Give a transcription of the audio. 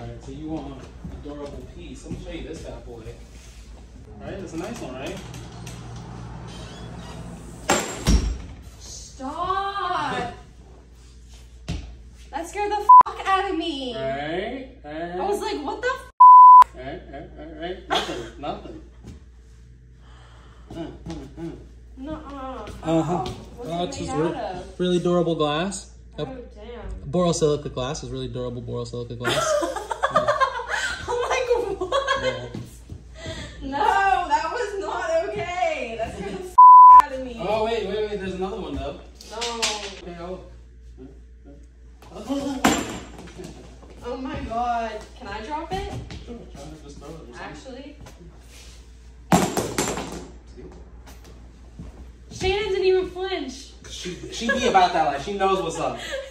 Alright, so you want a durable piece. Let me show you this bad boy. Alright, it's a nice one, right? Stop! That scared the fuck out of me. Alright. I was like, what the f? Alright. Nothing. Nuh-uh. What's Oh, it it's made just out of? really durable glass. Oh, damn. Borosilicate glass is really durable borosilicate glass. I'm like, what? Yeah. No, that was not okay. That scared the f out of me. Oh, wait. There's another one, though. No. Okay, oh. Oh my god. Can I drop it? Sure, try to just throw it. Actually? Shannon didn't even flinch. She be about that, like, she knows what's up.